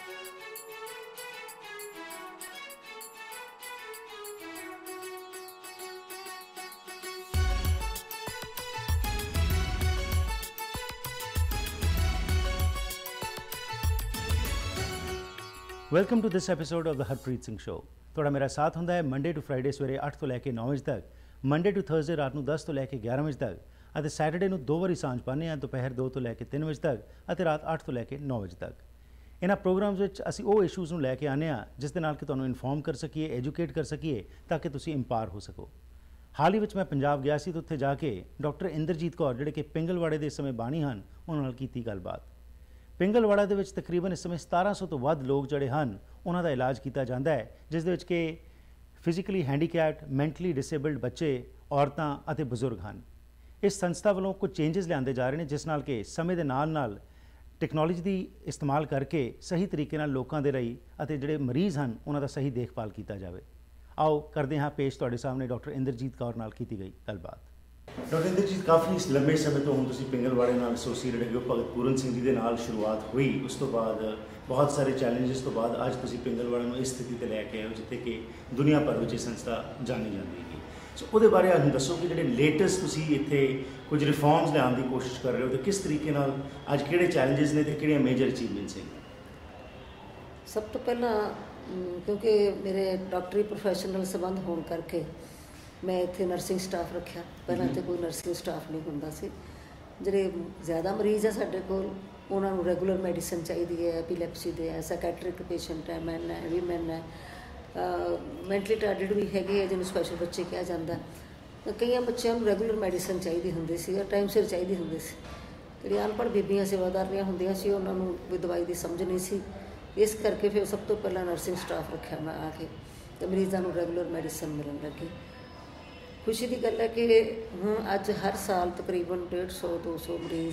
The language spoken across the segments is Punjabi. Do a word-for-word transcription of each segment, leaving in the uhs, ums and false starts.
Welcome to this episode of the Harpreet Singh show. ਤੁਹਾਡਾ ਮੇਰਾ ਸਾਥ ਹੁੰਦਾ ਹੈ ਮੰਡੇ ਟੂ ਫਰਾਈਡੇ ਸਵੇਰੇ ਅੱਠ ਤੋਂ ਲੈ ਕੇ ਨੌ ਵਜੇ ਤੱਕ, ਮੰਡੇ ਟੂ ਥਰਸਡੇ ਰਾਤ ਨੂੰ ਦਸ ਤੋਂ ਲੈ ਕੇ ਗਿਆਰਾਂ ਵਜੇ ਤੱਕ, ਅਤੇ ਸੈਟਰਡੇ ਨੂੰ ਦੋ ਵਾਰੀ ਸਾਂਝ ਪਾਉਂਦੇ ਹਾਂ, ਦੁਪਹਿਰ ਦੋ ਤੋਂ ਲੈ ਕੇ ਤਿੰਨ ਵਜੇ ਤੱਕ ਅਤੇ ਰਾਤ ਅੱਠ ਤੋਂ ਲੈ ਕੇ ਨੌ ਵਜੇ ਤੱਕ। ਇਹਨਾਂ ਪ੍ਰੋਗਰਾਮਸ ਵਿੱਚ ਅਸੀਂ ਉਹ ਇਸ਼ੂਜ਼ ਨੂੰ ਲੈ ਕੇ ਆਉਂਦੇ ਹਾਂ ਜਿਸ ਦੇ ਨਾਲ ਕਿ ਤੁਹਾਨੂੰ ਇਨਫੋਰਮ ਕਰ ਸਕੀਏ, ਐਜੂਕੇਟ ਕਰ ਸਕੀਏ, ਤਾਂ ਕਿ ਤੁਸੀਂ ਇੰਪਾਵਰ ਹੋ ਸਕੋ। ਹਾਲ ਹੀ ਵਿੱਚ ਮੈਂ ਪੰਜਾਬ ਗਿਆ ਸੀ, ਤਾਂ ਉੱਥੇ ਜਾ ਕੇ ਡਾਕਟਰ ਇੰਦਰਜੀਤ ਕੌਰ ਜਿਹੜੇ ਕਿ ਪਿੰਗਲਵਾੜੇ ਦੇ ਇਸ ਸਮੇਂ ਬਾਣੀ ਹਨ, ਉਹਨਾਂ ਨਾਲ ਕੀਤੀ ਗੱਲਬਾਤ। ਪਿੰਗਲਵਾੜਾ ਦੇ ਵਿੱਚ ਤਕਰੀਬਨ ਇਸ ਸਮੇਂ ਸਤਾਰਾਂ ਸੌ ਤੋਂ ਵੱਧ ਲੋਕ ਜਿਹੜੇ ਹਨ ਉਹਨਾਂ ਦਾ ਇਲਾਜ ਕੀਤਾ ਜਾਂਦਾ ਹੈ, ਜਿਸ ਦੇ ਵਿੱਚ ਕਿ ਫਿਜ਼ੀਕਲੀ ਹੈਂਡੀਕੈਪਡ, ਮੈਂਟਲੀ ਡਿਸੇਬਲਡ ਬੱਚੇ, ਔਰਤਾਂ ਅਤੇ ਬਜ਼ੁਰਗ ਹਨ। ਇਸ ਸੰਸਥਾ ਵੱਲੋਂ ਕੁਝ ਚੇਂਜਸ ਲਿਆਂਦੇ ਜਾ ਰਹੇ ਨੇ, ਜਿਸ ਨਾਲ ਕਿ ਸਮੇਂ ਦੇ ਨਾਲ ਨਾਲ ਟੈਕਨੋਲੋਜੀ ਦੀ ਇਸਤੇਮਾਲ ਕਰਕੇ ਸਹੀ ਤਰੀਕੇ ਨਾਲ ਲੋਕਾਂ ਦੇ ਲਈ ਅਤੇ ਜਿਹੜੇ ਮਰੀਜ਼ ਹਨ ਉਹਨਾਂ ਦਾ ਸਹੀ ਦੇਖਭਾਲ ਕੀਤਾ ਜਾਵੇ। ਆਓ ਕਰਦੇ ਹਾਂ ਪੇਸ਼ ਤੁਹਾਡੇ ਸਾਹਮਣੇ ਡਾਕਟਰ ਇੰਦਰਜੀਤ ਕੌਰ ਨਾਲ ਕੀਤੀ ਗਈ ਗੱਲਬਾਤ। ਡਾਕਟਰ ਇੰਦਰਜੀਤ, ਕਾਫੀ ਲੰਬੇ ਸਮੇਂ ਤੋਂ ਹੁਣ ਤੁਸੀਂ ਪਿੰਗਲਵਾੜੇ ਨਾਲ ਐਸੋਸੀਏਟਡ ਹੈਗੇ ਹੋ। ਭਗਤ ਪੂਰਨ ਸਿੰਘ ਜੀ ਦੇ ਨਾਲ ਸ਼ੁਰੂਆਤ ਹੋਈ, ਉਸ ਤੋਂ ਬਾਅਦ ਬਹੁਤ ਸਾਰੇ ਚੈਲੰਜਸ ਤੋਂ ਬਾਅਦ ਅੱਜ ਤੁਸੀਂ ਪਿੰਗਲਵਾੜੇ ਨੂੰ ਇਸ ਸਥਿਤੀ 'ਤੇ ਲੈ ਕੇ ਆਏ ਹੋ ਜਿੱਥੇ ਕਿ ਦੁਨੀਆ ਭਰ ਵਿੱਚ ਇਹ ਸੰਸਥਾ ਜਾਣੀ ਜਾਂਦੀ ਹੈ। ਸੋ ਉਹਦੇ ਬਾਰੇ ਸਾਨੂੰ ਦੱਸੋ ਕਿ ਜਿਹੜੇ ਲੇਟੈਸਟ ਤੁਸੀਂ ਇੱਥੇ ਕੁਝ ਰਿਫਾਰਮਸ ਲਿਆਉਣ ਦੀ ਕੋਸ਼ਿਸ਼ ਕਰ ਰਹੇ ਹੋ, ਅਤੇ ਕਿਸ ਤਰੀਕੇ ਨਾਲ ਅੱਜ ਕਿਹੜੇ ਚੈਲੰਜਸ ਨੇ ਅਤੇ ਕਿਹੜੀਆਂ ਮੇਜਰ ਅਚੀਵਮੈਂਟਸ ਨੇ? ਸਭ ਤੋਂ ਪਹਿਲਾਂ ਕਿਉਂਕਿ ਮੇਰੇ ਡਾਕਟਰੀ ਪ੍ਰੋਫੈਸ਼ਨਲ ਸੰਬੰਧ ਹੋਣ ਕਰਕੇ ਮੈਂ ਇੱਥੇ ਨਰਸਿੰਗ ਸਟਾਫ ਰੱਖਿਆ। ਪਹਿਲਾਂ ਤਾਂ ਕੋਈ ਨਰਸਿੰਗ ਸਟਾਫ ਨਹੀਂ ਹੁੰਦਾ ਸੀ। ਜਿਹੜੇ ਜ਼ਿਆਦਾ ਮਰੀਜ਼ ਆ ਸਾਡੇ ਕੋਲ ਉਹਨਾਂ ਨੂੰ ਰੈਗੂਲਰ ਮੈਡੀਸਨ ਚਾਹੀਦੀ ਹੈ, ਐਪੀਲੈਪਸੀ ਦੇ ਹੈ, ਸਾਈਕੈਟ੍ਰਿਕ ਪੇਸ਼ੈਂਟ ਹੈ, ਮੈਨ ਹੈ, ਵੀਮੈਨ ਹੈ, ਮੈਂਟਲੀ ਰਿਟਾਰਡਡ ਵੀ ਹੈਗੇ ਆ ਜਿਹਨੂੰ ਸਪੈਸ਼ਲ ਬੱਚੇ ਕਿਹਾ ਜਾਂਦਾ। ਕਈਆਂ ਬੱਚਿਆਂ ਨੂੰ ਰੈਗੂਲਰ ਮੈਡੀਸਨ ਚਾਹੀਦੀ ਹੁੰਦੀ ਸੀ, ਟਾਈਮ ਸਿਰ ਚਾਹੀਦੀ ਹੁੰਦੀ ਸੀ। ਜਿਹੜੀਆਂ ਅਨਪੜ੍ਹ ਬੀਬੀਆਂ ਸੇਵਾਦਾਰੀਆਂ ਹੁੰਦੀਆਂ ਸੀ ਉਹਨਾਂ ਨੂੰ ਵੀ ਦਵਾਈ ਦੀ ਸਮਝ ਨਹੀਂ ਸੀ, ਇਸ ਕਰਕੇ ਫਿਰ ਸਭ ਤੋਂ ਪਹਿਲਾਂ ਨਰਸਿੰਗ ਸਟਾਫ ਰੱਖਿਆ ਮੈਂ ਆ ਕੇ, ਅਤੇ ਮਰੀਜ਼ਾਂ ਨੂੰ ਰੈਗੂਲਰ ਮੈਡੀਸਨ ਮਿਲਣ ਲੱਗੀ। ਖੁਸ਼ੀ ਦੀ ਗੱਲ ਹੈ ਕਿ ਹੁਣ ਅੱਜ ਹਰ ਸਾਲ ਤਕਰੀਬਨ ਡੇਢ ਸੌ ਦੋ ਸੌ ਮਰੀਜ਼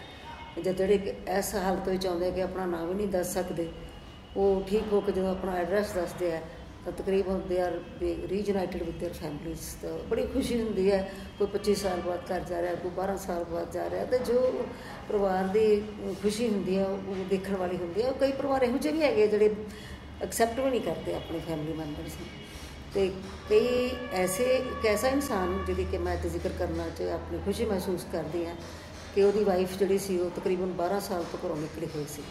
ਜਿਹੜੇ ਕਿ ਇਸ ਹਾਲਤ ਵਿੱਚ ਆਉਂਦੇ ਕਿ ਆਪਣਾ ਨਾਮ ਵੀ ਨਹੀਂ ਦੱਸ ਸਕਦੇ, ਉਹ ਠੀਕ ਹੋ ਕੇ ਜਦੋਂ ਆਪਣਾ ਐਡਰੈਸ ਦੱਸਦੇ ਆ ਤਾਂ ਤਕਰੀਬਨ they are reunited with their families. ਤਾਂ ਬੜੀ ਖੁਸ਼ੀ ਹੁੰਦੀ ਹੈ। ਕੋਈ ਪੱਚੀ ਸਾਲ ਬਾਅਦ ਘਰ ਜਾ ਰਿਹਾ, ਕੋਈ ਬਾਰਾਂ ਸਾਲ ਬਾਅਦ ਜਾ ਰਿਹਾ, ਅਤੇ ਜੋ ਪਰਿਵਾਰ ਦੀ ਖੁਸ਼ੀ ਹੁੰਦੀ ਹੈ ਉਹ ਦੇਖਣ ਵਾਲੀ ਹੁੰਦੀ ਹੈ। ਕਈ ਪਰਿਵਾਰ ਇਹੋ ਜਿਹੇ ਵੀ ਹੈਗੇ ਜਿਹੜੇ ਐਕਸੈਪਟ ਵੀ ਨਹੀਂ ਕਰਦੇ ਆਪਣੇ ਫੈਮਲੀ ਮੈਂਬਰਸ ਨੂੰ, ਅਤੇ ਕਈ ਐਸੇ ਇੱਕ ਐਸਾ ਇਨਸਾਨ ਜਿਹਦੀ ਕਿ ਮੈਂ ਜ਼ਿਕਰ ਕਰਨਾ 'ਚ ਆਪਣੀ ਖੁਸ਼ੀ ਮਹਿਸੂਸ ਕਰਦੀ ਹਾਂ ਕਿ ਉਹਦੀ ਵਾਈਫ ਜਿਹੜੀ ਸੀ ਉਹ ਤਕਰੀਬਨ ਬਾਰਾਂ ਸਾਲ ਤੋਂ ਘਰੋਂ ਨਿਕਲੀ ਹੋਈ ਸੀ।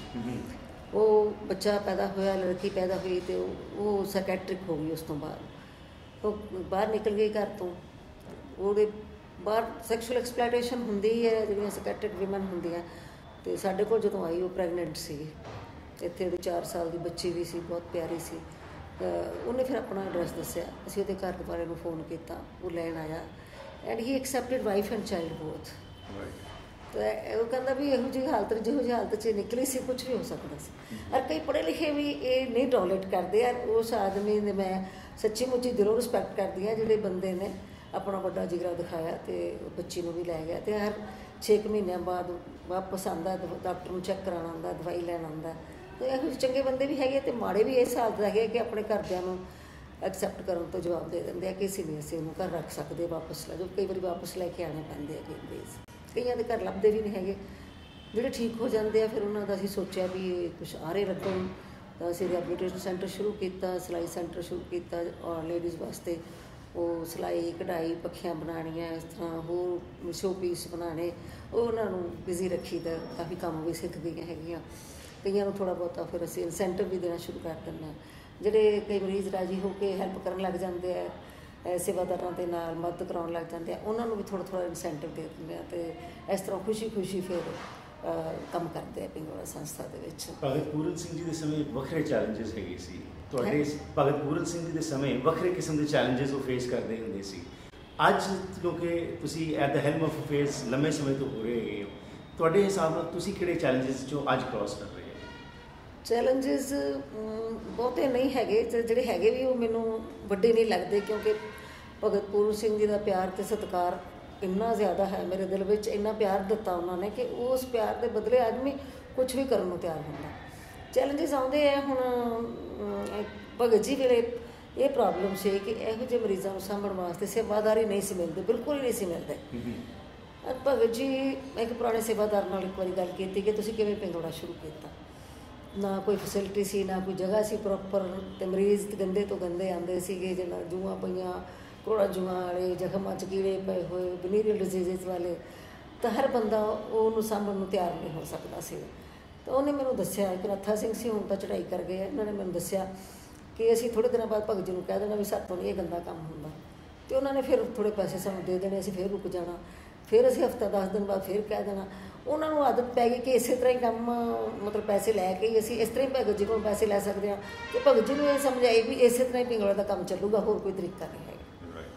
ਉਹ ਬੱਚਾ ਪੈਦਾ ਹੋਇਆ, ਲੜਕੀ ਪੈਦਾ ਹੋਈ, ਅਤੇ ਉਹ ਸਾਈਕੈਟ੍ਰਿਕ ਹੋ ਗਈ। ਉਸ ਤੋਂ ਬਾਅਦ ਉਹ ਬਾਹਰ ਨਿਕਲ ਗਈ ਘਰ ਤੋਂ। ਉਹਦੇ ਬਾਹਰ ਸੈਕਸ਼ੂਅਲ ਐਕਸਪਲੋਇਟੇਸ਼ਨ ਹੁੰਦੀ ਹੈ, ਜਿਹੜੀਆਂ ਸਾਈਕੈਟ੍ਰਿਕ ਵੀਮਨ ਹੁੰਦੀਆਂ। ਅਤੇ ਸਾਡੇ ਕੋਲ ਜਦੋਂ ਆਈ ਉਹ ਪ੍ਰੈਗਨੈਂਟ ਸੀਗੀ, ਇੱਥੇ ਉਹਦੀ ਚਾਰ ਸਾਲ ਦੀ ਬੱਚੀ ਵੀ ਸੀ, ਬਹੁਤ ਪਿਆਰੀ ਸੀ। ਉਹਨੇ ਫਿਰ ਆਪਣਾ ਐਡਰੈਸ ਦੱਸਿਆ, ਅਸੀਂ ਉਹਦੇ ਘਰ ਵਾਲੇ ਨੂੰ ਫੋਨ ਕੀਤਾ, ਉਹ ਲੈਣ ਆਇਆ, and he accepted wife and child both. ਤਾਂ ਉਹ ਕਹਿੰਦਾ ਵੀ ਇਹੋ ਜਿਹੀ ਹਾਲਤ ਜਿਹੋ ਜਿਹੀ ਹਾਲਤ 'ਚ ਨਿਕਲੀ ਸੀ, ਕੁਛ ਵੀ ਹੋ ਸਕਦਾ ਸੀ। ਔਰ ਕਈ ਪੜ੍ਹੇ ਲਿਖੇ ਵੀ ਇਹ ਨਹੀਂ ਟੋਲਰੇਟ ਕਰਦੇ ਆ। ਉਸ ਆਦਮੀ ਨੇ ਮੈਂ ਸੱਚੀ ਮੁੱਚੀ ਦਿਲੋਂ ਰਿਸਪੈਕਟ ਕਰਦੀ ਹਾਂ ਜਿਹੜੇ ਬੰਦੇ ਨੇ ਆਪਣਾ ਵੱਡਾ ਜਿਗਰਾ ਦਿਖਾਇਆ ਅਤੇ ਬੱਚੀ ਨੂੰ ਵੀ ਲੈ ਗਿਆ, ਅਤੇ ਹਰ ਛੇ ਕੁ ਮਹੀਨਿਆਂ ਬਾਅਦ ਵਾਪਸ ਆਉਂਦਾ, ਡਾਕਟਰ ਨੂੰ ਚੈੱਕ ਕਰਾਉਣ ਆਉਂਦਾ, ਦਵਾਈ ਲੈਣ ਆਉਂਦਾ। ਅਤੇ ਇਹੋ ਜਿਹੇ ਚੰਗੇ ਬੰਦੇ ਵੀ ਹੈਗੇ ਅਤੇ ਮਾੜੇ ਵੀ ਇਸ ਹਾਲਤ ਹੈਗੇ ਕਿ ਆਪਣੇ ਘਰਦਿਆਂ ਨੂੰ ਐਕਸੈਪਟ ਕਰਨ ਤੋਂ ਜਵਾਬ ਦੇ ਦਿੰਦੇ ਆ ਕਿ ਅਸੀਂ ਨਹੀਂ ਅਸੀਂ ਉਹਨੂੰ ਘਰ ਰੱਖ ਸਕਦੇ, ਵਾਪਸ ਲੈ ਜਾਓ। ਕਈ ਵਾਰੀ ਵਾਪਸ ਲੈ ਕੇ ਆਉਣੇ ਪੈਂਦੇ ਹੈਗੇ ਮਰੀਜ਼। ਕਈਆਂ ਦੇ ਘਰ ਲੱਭਦੇ ਵੀ ਨਹੀਂ ਹੈਗੇ। ਜਿਹੜੇ ਠੀਕ ਹੋ ਜਾਂਦੇ ਆ ਫਿਰ ਉਹਨਾਂ ਦਾ ਅਸੀਂ ਸੋਚਿਆ ਵੀ ਕੁਛ ਆਰੇ ਲੱਗਣ, ਤਾਂ ਅਸੀਂ ਰਿਹੈਬਿਲਿਟੇਸ਼ਨ ਸੈਂਟਰ ਸ਼ੁਰੂ ਕੀਤਾ, ਸਿਲਾਈ ਸੈਂਟਰ ਸ਼ੁਰੂ ਕੀਤਾ ਔਰ ਲੇਡੀਜ਼ ਵਾਸਤੇ। ਉਹ ਸਿਲਾਈ, ਕਢਾਈ, ਪੱਖੀਆਂ ਬਣਾਉਣੀਆਂ, ਇਸ ਤਰ੍ਹਾਂ ਹੋਰ ਸ਼ੋ ਪੀਸ ਬਣਾਉਣੇ, ਉਹ ਉਹਨਾਂ ਨੂੰ ਬਿਜ਼ੀ ਰੱਖੀ ਦਾ। ਕਾਫੀ ਕੰਮ ਵੀ ਸਿੱਖ ਗਈਆਂ ਹੈਗੀਆਂ। ਕਈਆਂ ਨੂੰ ਥੋੜ੍ਹਾ ਬਹੁਤਾ ਫਿਰ ਅਸੀਂ ਇਨਸੈਂਟਿਵ ਵੀ ਦੇਣਾ ਸ਼ੁਰੂ ਕਰ ਦਿੰਦੇ ਹਾਂ। ਜਿਹੜੇ ਕਈ ਮਰੀਜ਼ ਰਾਜੀ ਹੋ ਕੇ ਹੈਲਪ ਕਰਨ ਲੱਗ ਜਾਂਦੇ ਆ, ਸੇਵਾਦਾਰਾਂ ਦੇ ਨਾਲ ਮਦਦ ਕਰਾਉਣ ਲੱਗ ਜਾਂਦੇ ਆ, ਉਹਨਾਂ ਨੂੰ ਵੀ ਥੋੜ੍ਹਾ ਥੋੜ੍ਹਾ ਇਨਸੈਂਟਿਵ ਦੇ ਦਿੰਦੇ ਆ, ਅਤੇ ਇਸ ਤਰ੍ਹਾਂ ਖੁਸ਼ੀ ਖੁਸ਼ੀ ਫਿਰ ਕੰਮ ਕਰਦੇ ਆ ਪਿੰਗਲਵਾੜਾ ਸੰਸਥਾ ਦੇ ਵਿੱਚ। ਭਗਤ ਪੂਰਨ ਸਿੰਘ ਜੀ ਦੇ ਸਮੇਂ ਵੱਖਰੇ ਚੈਲੰਜਸ ਹੈਗੇ ਸੀ ਤੁਹਾਡੇ। ਭਗਤ ਪੂਰਨ ਸਿੰਘ ਜੀ ਦੇ ਸਮੇਂ ਵੱਖਰੇ ਕਿਸਮ ਦੇ ਚੈਲੰਜਸ ਉਹ ਫੇਸ ਕਰਦੇ ਹੁੰਦੇ ਸੀ। ਅੱਜ ਕਿਉਂਕਿ ਤੁਸੀਂ at the helm of affairs ਲੰਮੇ ਸਮੇਂ ਤੋਂ ਹੋ ਰਹੇ ਹੈਗੇ ਹੋ, ਤੁਹਾਡੇ ਹਿਸਾਬ ਨਾਲ ਤੁਸੀਂ ਕਿਹੜੇ ਚੈਲੰਜਸ 'ਚੋਂ ਅੱਜ ਕ੍ਰੋਸ ਕਰ ਰਹੇ ਹੋ? ਚੈਲੰਜਸ ਬਹੁਤੇ ਨਹੀਂ ਹੈਗੇ, ਜਿਹੜੇ ਹੈਗੇ ਵੀ ਉਹ ਮੈਨੂੰ ਵੱਡੇ ਨਹੀਂ ਲੱਗਦੇ, ਕਿਉਂਕਿ ਭਗਤ ਪੂਰਨ ਸਿੰਘ ਜੀ ਦਾ ਪਿਆਰ ਅਤੇ ਸਤਿਕਾਰ ਇੰਨਾ ਜ਼ਿਆਦਾ ਹੈ ਮੇਰੇ ਦਿਲ ਵਿੱਚ। ਇੰਨਾ ਪਿਆਰ ਦਿੱਤਾ ਉਹਨਾਂ ਨੇ ਕਿ ਉਸ ਪਿਆਰ ਦੇ ਬਦਲੇ ਆਦਮੀ ਕੁਛ ਵੀ ਕਰਨ ਨੂੰ ਤਿਆਰ ਹੁੰਦਾ। ਚੈਲੰਜਸ ਆਉਂਦੇ ਆ। ਹੁਣ ਭਗਤ ਜੀ ਵੇਲੇ ਇਹ ਪ੍ਰੋਬਲਮ ਸੀ ਕਿ ਇਹੋ ਜਿਹੇ ਮਰੀਜ਼ਾਂ ਨੂੰ ਸਾਂਭਣ ਵਾਸਤੇ ਸੇਵਾਦਾਰੀ ਨਹੀਂ ਸੀ ਮਿਲਦੇ, ਬਿਲਕੁਲ ਹੀ ਨਹੀਂ ਸੀ ਮਿਲਦੇ। ਭਗਤ ਜੀ ਇੱਕ ਪੁਰਾਣੇ ਸੇਵਾਦਾਰ ਨਾਲ ਇੱਕ ਵਾਰੀ ਗੱਲ ਕੀਤੀ ਕਿ ਤੁਸੀਂ ਕਿਵੇਂ ਪਿੰਗਲਵਾੜਾ ਸ਼ੁਰੂ ਕੀਤਾ। ਨਾ ਕੋਈ ਫੈਸਿਲਿਟੀ ਸੀ, ਨਾ ਕੋਈ ਜਗ੍ਹਾ ਸੀ ਪ੍ਰੋਪਰ, ਅਤੇ ਮਰੀਜ਼ ਗੰਦੇ ਤੋਂ ਗੰਦੇ ਆਉਂਦੇ ਸੀਗੇ, ਜਿਹਨਾਂ ਜੂਆਂ ਪਈਆਂ, ਕੋੜਾ ਜੂਆਂ ਵਾਲੇ, ਜ਼ਖਮਾਂ 'ਚ ਕੀੜੇ ਪਏ ਹੋਏ, ਵਨੀਰੀਅਲ ਡਿਜ਼ੀਜ਼ ਵਾਲੇ, ਤਾਂ ਹਰ ਬੰਦਾ ਉਹਨੂੰ ਸਾਂਭਣ ਨੂੰ ਤਿਆਰ ਨਹੀਂ ਹੋ ਸਕਦਾ ਸੀ। ਤਾਂ ਉਹਨੇ ਮੈਨੂੰ ਦੱਸਿਆ, ਇੱਕ ਨੱਥਾ ਸਿੰਘ ਸੀ, ਹੁਣ ਤਾਂ ਚੜ੍ਹਾਈ ਕਰ ਗਏ ਆ, ਉਹਨਾਂ ਨੇ ਮੈਨੂੰ ਦੱਸਿਆ ਕਿ ਅਸੀਂ ਥੋੜ੍ਹੇ ਦਿਨਾਂ ਬਾਅਦ ਭਗਤ ਜੀ ਨੂੰ ਕਹਿ ਦੇਣਾ ਵੀ ਸਾਤੋਂ ਨਹੀਂ ਇਹ ਗੰਦਾ ਕੰਮ ਹੁੰਦਾ, ਅਤੇ ਉਹਨਾਂ ਨੇ ਫਿਰ ਥੋੜ੍ਹੇ ਪੈਸੇ ਸਾਨੂੰ ਦੇ ਦੇਣੇ, ਅਸੀਂ ਫਿਰ ਰੁਕ ਜਾਣਾ, ਫਿਰ ਅਸੀਂ ਹਫ਼ਤਾ ਦਸ ਦਿਨ ਬਾਅਦ ਫਿਰ ਕਹਿ ਦੇਣਾ। ਉਹਨਾਂ ਨੂੰ ਆਦਤ ਪੈ ਗਈ ਕਿ ਇਸੇ ਤਰ੍ਹਾਂ ਹੀ ਕੰਮ, ਮਤਲਬ ਪੈਸੇ ਲੈ ਕੇ ਹੀ ਅਸੀਂ ਇਸ ਤਰ੍ਹਾਂ ਹੀ ਭਗਤ ਜੀ ਕੋਲ ਪੈਸੇ ਲੈ ਸਕਦੇ ਹਾਂ, ਅਤੇ ਭਗਤ ਜੀ ਨੂੰ ਇਹ ਸਮਝ ਆਈ ਵੀ ਇਸੇ ਤਰ੍ਹਾਂ ਹੀ ਪਿੰਗਲਵਾੜਾ ਦਾ ਕੰਮ ਚੱਲੂਗਾ, ਹੋਰ ਕੋਈ ਤਰੀਕਾ ਨਹੀਂ ਹੈਗਾ।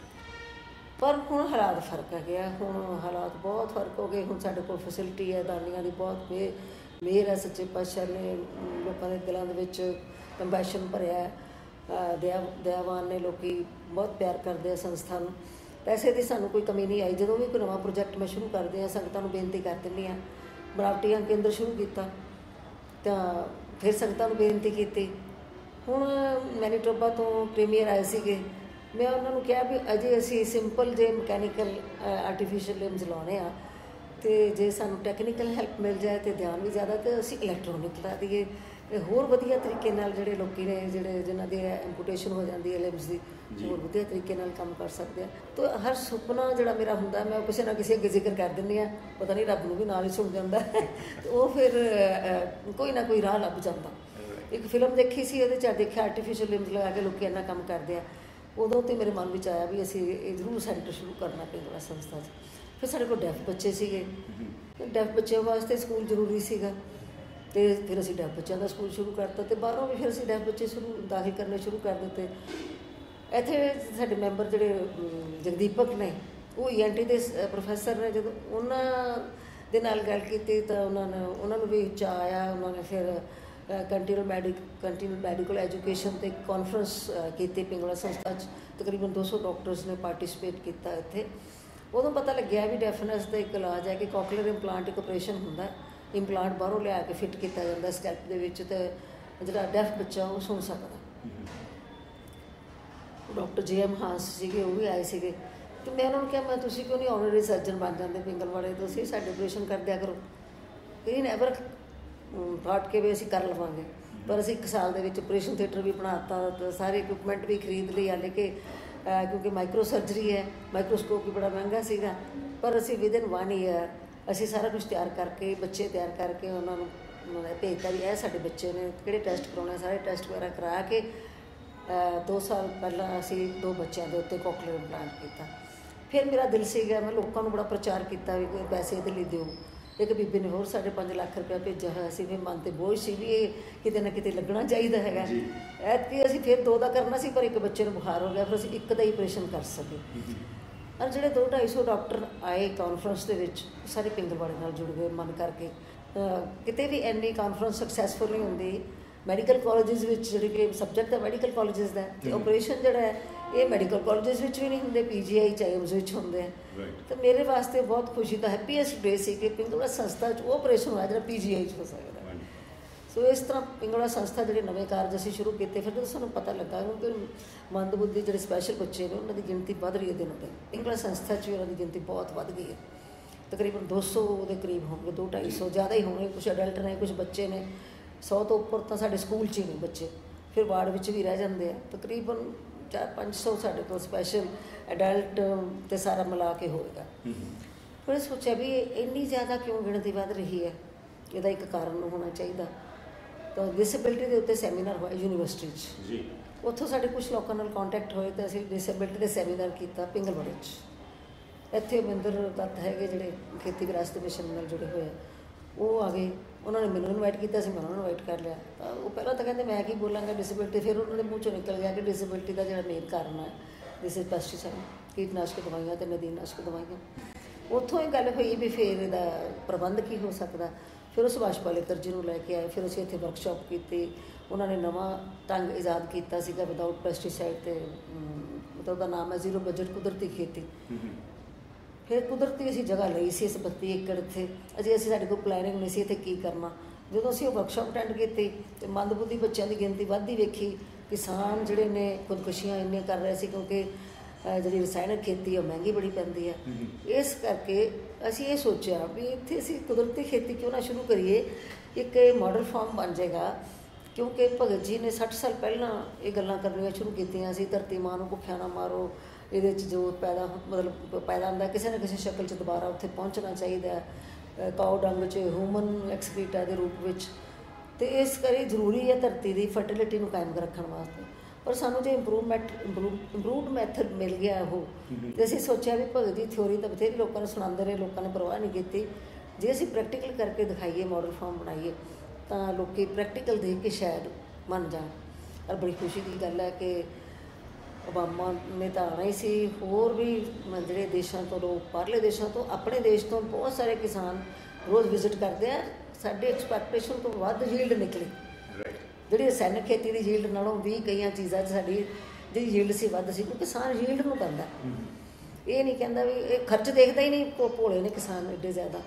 ਪਰ ਹੁਣ ਹਾਲਾਤ ਫਰਕ ਹੈਗੇ ਆ, ਹੁਣ ਹਾਲਾਤ ਬਹੁਤ ਫਰਕ ਹੋ ਗਏ। ਹੁਣ ਸਾਡੇ ਕੋਲ ਫੈਸਿਲਿਟੀ ਹੈ, ਦਾਨੀਆਂ ਦੀ ਬਹੁਤ ਮੇ ਮਿਹਰ ਹੈ, ਸੱਚੇ ਪਾਤਸ਼ਾਹ ਨੇ ਲੋਕਾਂ ਦੇ ਦਿਲਾਂ ਦੇ ਵਿੱਚ ਕੰਪੈਸ਼ਨ ਭਰਿਆ, ਦਇਆ ਦਇਆਵਾਨ ਨੇ, ਲੋਕ ਬਹੁਤ ਪਿਆਰ ਕਰਦੇ ਆ ਸੰਸਥਾ ਨੂੰ। ਪੈਸੇ ਦੀ ਸਾਨੂੰ ਕੋਈ ਕਮੀ ਨਹੀਂ ਆਈ। ਜਦੋਂ ਵੀ ਕੋਈ ਨਵਾਂ ਪ੍ਰੋਜੈਕਟ ਮੈਂ ਸ਼ੁਰੂ ਕਰਦੇ ਹਾਂ, ਸੰਗਤਾਂ ਨੂੰ ਬੇਨਤੀ ਕਰ ਦਿੰਦੀ ਹਾਂ। ਬਣਾਵਟੀ ਅੰਗ ਕੇਂਦਰ ਸ਼ੁਰੂ ਕੀਤਾ ਤਾਂ ਫਿਰ ਸੰਗਤਾਂ ਨੂੰ ਬੇਨਤੀ ਕੀਤੀ। ਹੁਣ ਮੈਨੀਟੋਬਾ ਤੋਂ ਪ੍ਰੀਮੀਅਰ ਆਏ ਸੀਗੇ, ਮੈਂ ਉਹਨਾਂ ਨੂੰ ਕਿਹਾ ਵੀ ਅਜੇ ਅਸੀਂ ਸਿੰਪਲ ਜੇ ਮਕੈਨੀਕਲ ਆਰਟੀਫਿਸ਼ੀਅਲ ਲਿੰਬਸ ਲਾਉਣੇ ਆ, ਅਤੇ ਜੇ ਸਾਨੂੰ ਟੈਕਨੀਕਲ ਹੈਲਪ ਮਿਲ ਜਾਏ ਅਤੇ ਧਿਆਨ ਵੀ ਜ਼ਿਆਦਾ, ਤਾਂ ਅਸੀਂ ਇਲੈਕਟ੍ਰੋਨਿਕ ਲਾ ਦਈਏ, ਅਤੇ ਹੋਰ ਵਧੀਆ ਤਰੀਕੇ ਨਾਲ ਜਿਹੜੇ ਲੋਕ ਨੇ, ਜਿਹੜੇ ਜਿਨ੍ਹਾਂ ਦੀ ਐਂਪੂਟੇਸ਼ਨ ਹੋ ਜਾਂਦੀ ਹੈ ਲਿੰਬਸ ਦੀ, ਹੋਰ ਵਧੀਆ ਤਰੀਕੇ ਨਾਲ ਕੰਮ ਕਰ ਸਕਦੇ ਆ। ਤਾਂ ਹਰ ਸੁਪਨਾ ਜਿਹੜਾ ਮੇਰਾ ਹੁੰਦਾ, ਮੈਂ ਕਿਸੇ ਨਾ ਕਿਸੇ ਅੱਗੇ ਜ਼ਿਕਰ ਕਰ ਦਿੰਦੀ ਹਾਂ, ਪਤਾ ਨਹੀਂ ਰੱਬ ਨੂੰ ਵੀ ਨਾਲ ਹੀ ਸੁਣ ਜਾਂਦਾ, ਅਤੇ ਉਹ ਫਿਰ ਕੋਈ ਨਾ ਕੋਈ ਰਾਹ ਲੱਭ ਜਾਂਦਾ। ਇੱਕ ਫਿਲਮ ਦੇਖੀ ਸੀ, ਉਹਦੇ 'ਚ ਦੇਖਿਆ ਆਰਟੀਫਿਸ਼ੀਅਲ ਲਿੰਬਸ ਲਗਾ ਕੇ ਲੋਕ ਇੰਨਾ ਕੰਮ ਕਰਦੇ ਆ। ਉਦੋਂ ਤੋਂ ਮੇਰੇ ਮਨ ਵਿੱਚ ਆਇਆ ਵੀ ਅਸੀਂ ਇਹ ਜ਼ਰੂਰ ਸੈਂਟਰ ਸ਼ੁਰੂ ਕਰਨਾ ਪਿੰਗਲਵਾੜਾ ਸੰਸਥਾ 'ਚ। ਫਿਰ ਸਾਡੇ ਕੋਲ ਡੈਫ ਬੱਚੇ ਸੀਗੇ, ਡੈਫ ਬੱਚਿਆਂ ਵਾਸਤੇ ਸਕੂਲ ਜ਼ਰੂਰੀ ਸੀਗਾ, ਅਤੇ ਫਿਰ ਅਸੀਂ ਡੈਫ ਬੱਚਿਆਂ ਦਾ ਸਕੂਲ ਸ਼ੁਰੂ ਕਰਤਾ, ਅਤੇ ਬਾਹਰੋਂ ਵੀ ਫਿਰ ਅਸੀਂ ਡੈਫ ਬੱਚੇ ਸ਼ੁਰੂ ਦਾਖਲ ਕਰਨੇ ਸ਼ੁਰੂ ਕਰ ਦਿੱਤੇ। ਇੱਥੇ ਸਾਡੇ ਮੈਂਬਰ ਜਿਹੜੇ ਜਗਦੀਪਕ ਨੇ, ਉਹ ਈ ਐਨ ਟੀ ਦੇ ਪ੍ਰੋਫੈਸਰ ਨੇ। ਜਦੋਂ ਉਹਨਾਂ ਦੇ ਨਾਲ ਗੱਲ ਕੀਤੀ ਤਾਂ ਉਹਨਾਂ ਨੇ ਉਹਨਾਂ ਨੂੰ ਵੀ ਚਾਅ ਆਇਆ। ਉਹਨਾਂ ਨੇ ਫਿਰ ਕੰਟੀਨਿਊ ਮੈਡੀ ਕੰਟੀਨਿਊ ਮੈਡੀਕਲ ਐਜੂਕੇਸ਼ਨ 'ਤੇ ਕਾਨਫਰੰਸ ਕੀਤੀ ਪਿੰਗਲਵਾੜਾ ਸੰਸਥਾ 'ਚ। ਤਕਰੀਬਨ ਦੋ ਸੌ ਡਾਕਟਰਸ ਨੇ ਪਾਰਟੀਸਪੇਟ ਕੀਤਾ ਇੱਥੇ। ਉਦੋਂ ਪਤਾ ਲੱਗਿਆ ਵੀ ਡੈਫਨੈਸ ਦਾ ਇੱਕ ਇਲਾਜ ਹੈ ਕਿ ਕੋਕਲੀਅਰ ਇੰਪਲਾਂਟ ਇੱਕ ਆਪਰੇਸ਼ਨ ਹੁੰਦਾ, ਇੰਪਲਾਂਟ ਬਾਹਰੋਂ ਲਿਆ ਕੇ ਫਿੱਟ ਕੀਤਾ ਜਾਂਦਾ ਸਕੈਲਪ ਦੇ ਵਿੱਚ, ਅਤੇ ਜਿਹੜਾ ਡੈਫ ਬੱਚਾ ਉਹ ਸੁਣ ਸਕਦਾ। ਡਾਕਟਰ ਜੇ ਐਮ ਹਾਂਸ ਸੀਗੇ, ਉਹ ਵੀ ਆਏ ਸੀਗੇ, ਅਤੇ ਮੈਂ ਉਹਨਾਂ ਨੂੰ ਕਿਹਾ, ਮੈਂ ਤੁਸੀਂ ਕਿਉਂ ਨਹੀਂ ਆਨਰਰੀ ਸਰਜਨ ਬਣ ਜਾਂਦੇ ਪਿੰਗਲਵਾੜੇ, ਤੁਸੀਂ ਸਾਡੇ ਆਪਰੇਸ਼ਨ ਕਰ ਦਿਆ ਕਰੋ। ਇਹ ਨੈਵਰ ਥਾਟ ਕੇ ਵੀ ਅਸੀਂ ਕਰ ਲਵਾਂਗੇ, ਪਰ ਅਸੀਂ ਇੱਕ ਸਾਲ ਦੇ ਵਿੱਚ ਆਪਰੇਸ਼ਨ ਥੀਏਟਰ ਵੀ ਬਣਾ ਦਿੱਤਾ, ਤਾਂ ਸਾਰੇ ਇਕੁਇਪਮੈਂਟ ਵੀ ਖਰੀਦ ਲਈ, ਹਾਲੇ ਕਿ ਕਿਉਂਕਿ ਮਾਈਕਰੋ ਸਰਜਰੀ ਹੈ, ਮਾਈਕਰੋਸਕੋਪ ਵੀ ਬੜਾ ਮਹਿੰਗਾ ਸੀਗਾ, ਪਰ ਅਸੀਂ ਵਿਦਨ ਵਨ ਈਅਰ ਅਸੀਂ ਸਾਰਾ ਕੁਛ ਤਿਆਰ ਕਰਕੇ, ਬੱਚੇ ਤਿਆਰ ਕਰਕੇ ਉਹਨਾਂ ਨੂੰ ਭੇਜਤਾ ਵੀ ਇਹ ਸਾਡੇ ਬੱਚੇ ਨੇ, ਕਿਹੜੇ ਟੈਸਟ ਕਰਾਉਣੇ, ਸਾਰੇ ਟੈਸਟ ਵਗੈਰਾ ਕਰਾ ਕੇ ਦੋ ਸਾਲ ਪਹਿਲਾਂ ਅਸੀਂ ਦੋ ਬੱਚਿਆਂ ਦੇ ਉੱਤੇ ਕੋਕਲੀਅਰ ਇੰਪਲਾਂਟ ਕੀਤਾ। ਫਿਰ ਮੇਰਾ ਦਿਲ ਸੀਗਾ, ਮੈਂ ਲੋਕਾਂ ਨੂੰ ਬੜਾ ਪ੍ਰਚਾਰ ਕੀਤਾ ਵੀ ਕੋਈ ਪੈਸੇ ਇਹਦੇ ਲਈ ਦਿਓ। ਇੱਕ ਬੀਬੀ ਨੇ ਹੋਰ ਸਾਢੇ ਪੰਜ ਲੱਖ ਰੁਪਇਆ ਭੇਜਿਆ ਹੋਇਆ ਸੀ, ਫਿਰ ਮਨ 'ਤੇ ਬੋਝ ਸੀ ਵੀ ਇਹ ਕਿਤੇ ਨਾ ਕਿਤੇ ਲੱਗਣਾ ਚਾਹੀਦਾ ਹੈਗਾ। ਐਤਕੀ ਅਸੀਂ ਫਿਰ ਦੋ ਦਾ ਕਰਨਾ ਸੀ, ਪਰ ਇੱਕ ਬੱਚੇ ਨੂੰ ਬੁਖਾਰ ਹੋ ਗਿਆ, ਫਿਰ ਅਸੀਂ ਇੱਕ ਦਾ ਹੀ ਆਪਰੇਸ਼ਨ ਕਰ ਸਕੇ। ਔਰ ਜਿਹੜੇ ਦੋ ਢਾਈ ਸੌ ਡਾਕਟਰ ਆਏ ਕਾਨਫਰੰਸ ਦੇ ਵਿੱਚ, ਸਾਰੇ ਪਿੰਗਲਵਾੜੇ ਨਾਲ ਜੁੜ ਗਏ ਮਨ ਕਰਕੇ। ਕਿਤੇ ਵੀ ਇੰਨੀ ਕਾਨਫਰੰਸ ਸਕਸੈਸਫੁਲ ਨਹੀਂ ਹੁੰਦੀ। ਮੈਡੀਕਲ ਕਾਲਜਿਸ ਵਿੱਚ ਜਿਹੜੀ ਕਿ ਸਬਜੈਕਟ ਹੈ ਮੈਡੀਕਲ ਕਾਲਜਿਸ ਦਾ, ਅਤੇ ਆਪਰੇਸ਼ਨ ਜਿਹੜਾ ਹੈ ਇਹ ਮੈਡੀਕਲ ਕਾਲਜਿਸ ਵਿੱਚ ਵੀ ਨਹੀਂ ਹੁੰਦੇ, ਪੀ ਜੀ ਆਈ ਚਾਈਮਸ ਵਿੱਚ ਹੁੰਦੇ ਆ। ਤਾਂ ਮੇਰੇ ਵਾਸਤੇ ਬਹੁਤ ਖੁਸ਼ੀ ਦਾ ਹੈਪੀਐਸਟ ਡੇ ਸੀ ਕਿ ਪਿੰਗਲਵਾੜਾ ਸੰਸਥਾ 'ਚ ਉਹ ਆਪਰੇਸ਼ਨ ਹੋਇਆ ਜਿਹੜਾ ਪੀ ਜੀ ਆਈ 'ਚ ਹੋ ਸਕਦਾ। ਸੋ ਇਸ ਤਰ੍ਹਾਂ ਪਿੰਗਲਵਾੜਾ ਸੰਸਥਾ ਜਿਹੜੇ ਨਵੇਂ ਕਾਰਜ ਅਸੀਂ ਸ਼ੁਰੂ ਕੀਤੇ, ਫਿਰ ਜਦੋਂ ਸਾਨੂੰ ਪਤਾ ਲੱਗਾ ਕਿ ਮੰਦਬੁੱਧੀ ਜਿਹੜੇ ਸਪੈਸ਼ਲ ਬੱਚੇ ਨੇ ਉਹਨਾਂ ਦੀ ਗਿਣਤੀ ਵੱਧ ਰਹੀ ਹੈ ਦਿਨੋਂ ਦਿਨ, ਪਿੰਗਲਵਾੜਾ ਸੰਸਥਾ 'ਚ ਵੀ ਉਹਨਾਂ ਦੀ ਗਿਣਤੀ ਬਹੁਤ ਵੱਧ ਗਈ ਹੈ। ਤਕਰੀਬਨ ਦੋ ਸੌ ਦੇ ਕਰੀਬ ਹੋਣਗੇ, ਦੋ ਢਾਈ ਸੌ ਜ਼ਿਆਦਾ ਹੀ ਹੋਣਗੇ। ਕੁਛ ਅਡਲਟ ਨੇ, ਕੁਛ ਬੱਚੇ ਨੇ, ਸੌ ਤੋਂ ਉੱਪਰ ਤਾਂ ਸਾਡੇ ਸਕੂਲ 'ਚ ਹੀ ਨੇ ਬੱਚੇ, ਫਿਰ ਵਾਰਡ ਵਿੱਚ ਵੀ ਰਹਿ ਜਾਂਦੇ ਆ। ਤਕਰੀਬਨ ਚਾਰ ਪੰਜ ਸੌ ਸਾਡੇ ਕੋਲ ਸਪੈਸ਼ਲ ਅਡਲਟ ਅਤੇ ਸਾਰਾ ਮਿਲਾ ਕੇ ਹੋਏਗਾ। ਫਿਰ ਸੋਚਿਆ ਵੀ ਇੰਨੀ ਜ਼ਿਆਦਾ ਕਿਉਂ ਗਿਣਤੀ ਵੱਧ ਰਹੀ ਹੈ, ਇਹਦਾ ਇੱਕ ਕਾਰਨ ਹੋਣਾ ਚਾਹੀਦਾ। ਤਾਂ ਡਿਸੇਬਿਲਿਟੀ ਦੇ ਉੱਤੇ ਸੈਮੀਨਾਰ ਹੋਇਆ ਯੂਨੀਵਰਸਿਟੀ 'ਚ ਜੀ, ਉੱਥੋਂ ਸਾਡੇ ਕੁਛ ਲੋਕਾਂ ਨਾਲ ਕੰਟੈਕਟ ਹੋਏ ਅਤੇ ਅਸੀਂ ਡਿਸੇਬਿਲਿਟੀ ਦੇ ਸੈਮੀਨਾਰ ਕੀਤਾ ਪਿੰਗਲਵਾੜੇ 'ਚ। ਇੱਥੇ ਮਹਿੰਦਰ ਦੱਤ ਹੈਗੇ ਜਿਹੜੇ ਖੇਤੀ ਵਿਰਾਸਤ ਮਿਸ਼ਨ ਨਾਲ ਜੁੜੇ ਹੋਏ ਆ, ਉਹ ਆ ਗਏ। ਉਹਨਾਂ ਨੇ ਮੈਨੂੰ ਇਨਵਾਈਟ ਕੀਤਾ ਸੀ, ਮੈਂ ਉਹਨਾਂ ਨੂੰ ਇਨਵਾਈਟ ਕਰ ਲਿਆ। ਤਾਂ ਉਹ ਪਹਿਲਾਂ ਤਾਂ ਕਹਿੰਦੇ ਮੈਂ ਕੀ ਬੋਲਾਂਗਾ ਡਿਸੇਬਿਲਿਟੀ, ਫਿਰ ਉਹਨਾਂ ਦੇ ਮੂੰਹ 'ਚੋਂ ਨਿਕਲ ਗਿਆ ਕਿ ਡਿਸੇਬਿਲਿਟੀ ਦਾ ਜਿਹੜਾ ਮੇਨ ਕਾਰਨ ਹੈ ਦਿਸ ਇਜ਼ ਪੈਸਟੀਸਾਈਡ, ਕੀਟਨਾਸ਼ਕ ਦਵਾਈਆਂ ਅਤੇ ਨਦੀਨਨਾਸ਼ਕ ਦਵਾਈਆਂ। ਉੱਥੋਂ ਇਹ ਗੱਲ ਹੋਈ ਵੀ ਫਿਰ ਇਹਦਾ ਪ੍ਰਬੰਧ ਕੀ ਹੋ ਸਕਦਾ। ਫਿਰ ਉਹ ਸੁਭਾਸ਼ ਪਾਲੇਕਰ ਜੀ ਨੂੰ ਲੈ ਕੇ ਆਏ, ਫਿਰ ਅਸੀਂ ਇੱਥੇ ਵਰਕਸ਼ਾਪ ਕੀਤੀ। ਉਹਨਾਂ ਨੇ ਨਵਾਂ ਢੰਗ ਇਜਾਦ ਕੀਤਾ ਸੀਗਾ ਵਿਦਾਊਟ ਪੈਸਟੀਸਾਈਡ, ਅਤੇ ਮਤਲਬ ਉਹਦਾ ਨਾਮ ਹੈ ਜ਼ੀਰੋ ਬਜਟ ਕੁਦਰਤੀ ਖੇਤੀ। ਫਿਰ ਕੁਦਰਤੀ ਅਸੀਂ ਜਗ੍ਹਾ ਲਈ ਸੀ ਇਸ ਬੱਤੀ ਏਕੜ ਇੱਥੇ, ਅਜੇ ਅਸੀਂ ਸਾਡੇ ਕੋਲ ਪਲੈਨਿੰਗ ਨਹੀਂ ਸੀ ਇੱਥੇ ਕੀ ਕਰਨਾ। ਜਦੋਂ ਅਸੀਂ ਉਹ ਵਰਕਸ਼ਾਪ ਅਟੈਂਡ ਕੀਤੀ ਅਤੇ ਮੰਦਬੁੱਧੀ ਬੱਚਿਆਂ ਦੀ ਗਿਣਤੀ ਵੱਧਦੀ ਵੇਖੀ। ਕਿਸਾਨ ਜਿਹੜੇ ਨੇ ਖੁਦਕੁਸ਼ੀਆਂ ਇੰਨੀਆਂ ਕਰ ਰਹੇ ਸੀ ਕਿਉਂਕਿ ਜਿਹੜੀ ਰਸਾਇਣਕ ਖੇਤੀ ਉਹ ਮਹਿੰਗੀ ਬੜੀ ਪੈਂਦੀ ਹੈ। ਇਸ ਕਰਕੇ ਅਸੀਂ ਇਹ ਸੋਚਿਆ ਵੀ ਇੱਥੇ ਅਸੀਂ ਕੁਦਰਤੀ ਖੇਤੀ ਕਿਉਂ ਨਾ ਸ਼ੁਰੂ ਕਰੀਏ, एक मॉडल फॉर्म बन जाएगा, क्योंकि भगत जी ने सठ साल पहला ये गल्लां करनियां शुरू कीतियां सी, धरती मां नूं भुੱਖਿਆ ना मारो, ये जो पैदा मतलब पैदा होंदा किसी न किसी शक्ल च दोबारा उत्थे पहुँचना चाहिए, काउ डंग च ह्यूमन एक्सक्रीटा के रूप में, तो इस करी जरूरी है धरती की फर्टिलिटी नूं कायम रखने वास्ते। पर सानूं जो इंप्रूवमेंट इंप्रूवड मैथड मिल गया वो, तो असीं सोचा भी भगत जी थ्योरी तो बथेरी लोगों ने सुणाते रहे, लोगों ने परवाह नहीं की, जे असीं प्रैक्टिकल करके दिखाइए, मॉडल फॉर्म बनाइए, तो लोग प्रैक्टिकल देख के शायद मन जान। और बड़ी खुशी की गल है कि ओबामा ने तो आना ही सी, होर भी जिहड़े देशों तो लोग बाहरले देशों तो अपने देश तो बहुत सारे किसान रोज़ विजिट करते हैं, साडी एक्सपैक्टेशन तो वध यील्ड निकली, जिहड़ी रसायनिक खेती की यील्ड नालों भी कई चीज़ां साडी जी यील्ड सी वध सी, क्योंकि किसान यील्ड नूं करदा, ये नहीं कहता भी ये खर्च देखता ही नहीं, भोले ने किसान एडे ज़्यादा।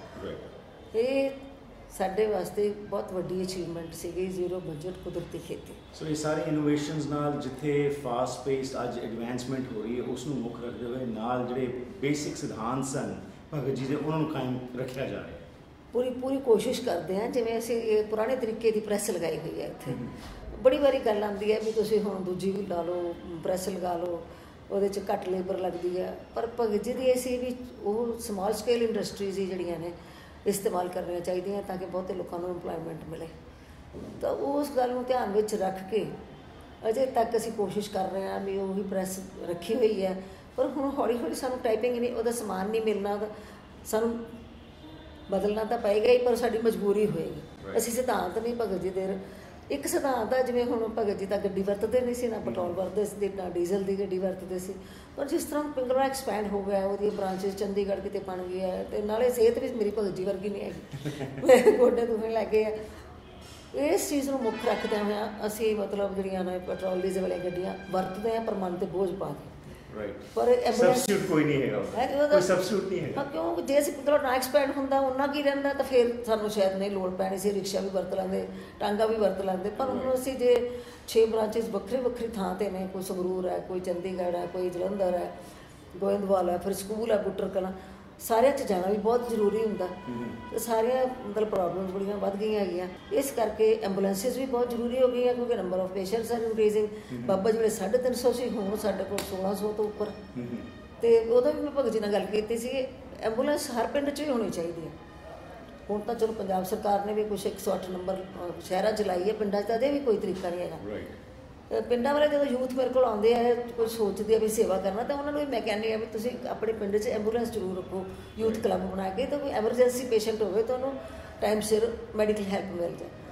ये साडे वास्ते बहुत वड्डी अचीवमेंट सीगी, जीरो बजट कुदरती खेती। सो ये सारे इनोवेशनस नाल जिथे फास्ट पेस्ड अज एडवांसमेंट हो रही है उसनूं मुख रखते हुए नाल जिहड़े बेसिक सिद्धांत सन भगत जी दे उन्हां नूं कायम रखिया जा रहा है। पूरी पूरी कोशिश करते हैं, जिवें असीं ये पुराने तरीके की प्रैस लगाई हुई है इत्थे, बड़ी बारी गल आती है भी तुसीं हुण दूजी भी ला लो, प्रैस लगा लो, ਉਹਦੇ 'ਚ घट लेबर लगती है, पर भगत जी दी ਇਹ ਸੀ ਵੀ ਉਹ ਸਮਾਲ ਸਕੇਲ ਇੰਡਸਟਰੀਜ਼ ਹੀ ਜਿਹੜੀਆਂ ਨੇ इस्तेमाल करनियां चाहिए ताकि बहुते लोगों को इंप्लॉयमेंट मिले। तो उस गल नूं ध्यान विच रख के अजे तक असीं कोशिश कर रहे हैं भी वही प्रैस रखी हुई है, पर हुण हौली हौली सानूं टाइपिंग नहीं, उहदा समान नहीं मिलना, सानूं बदलना तो पएगा ही, पर साडी मजबूरी होएगी। असीं सिद्धांत नहीं भगत जी दे, एक सिद्धांत है जिवें हुण भगत जी तां गड्डी वरतदे नहीं सी, ना पेट्रोल वरतदे सी, ना डीजल की गड्डी वरतदे सी, पर जिस तरह पिंगलवाड़ा एक्सपैंड हो गया, वो ब्रांचेज चंडीगढ़ किते बन गई है, तो नाले सेहत भी मेरी भगत जी वर्गी नहीं हैगी, मेरे गोडे दुखने लग गए है। इस चीज़ को मुख रखदे होए असीं मतलब जिहड़ियां ने पेट्रोल डीजल वाली गड्डियां वरतदे हैं, पर मन ते बोझ पा के, पर सबस्टिट्यूट कोई नहीं है, कोई सबस्टिट्यूट नहीं है। हाँ, क्यों जे असीं मतलब ना एक्सपैंड हुंदा उन्ना की रहिंदा, तो फिर सानूं शायद नहीं लोड़ पैनी सी, रिक्शा भी वरत लैंदे, टांगा भी वरत लैंदे, पर हुण असीं जे छे ब्रांचेस वक्री वक्री थां ते ने, कोई संगरूर है, कोई चंडीगढ़ है, कोई जलंधर है, गोइंदवाल है, फिर स्कूल है बुटर कलां, सारे च जाना भी बहुत जरूरी हुंदा, तो सारिया मतलब प्रॉब्लम्स बड़ियां वध गई हैगियां, इस करके एंबूलेंसिस भी बहुत जरूरी हो गई है, क्योंकि number of patients are increasing. Baba ji साढ़े तीन सौ सी, हुण साडे कोल सोलह सौ तो उपर, तो उदों भी मैं भगत जी नाल गल कीती सी, एंबूलेंस हर पिंड च ही होनी चाहिए। हुण तां चलो पंजाब सरकार ने भी कुछ एक सौ अठ नंबर शहरां च लाई है, पिंडां च अजे भी कोई तरीका नहीं है। पिंडां वाले जो यूथ मेरे को आते हैं, कुछ सोचते हैं भी सेवा करना, तो उन्होंने भी मैं कहनी भी तुसीं अपने पिंड च एंबूलेंस जरूर रखो, यूथ क्लब बना के, तो कोई एमरजेंसी पेशेंट होवे तो उन्होंने टाइम सिर मैडिकल हैल्प मिल जाए।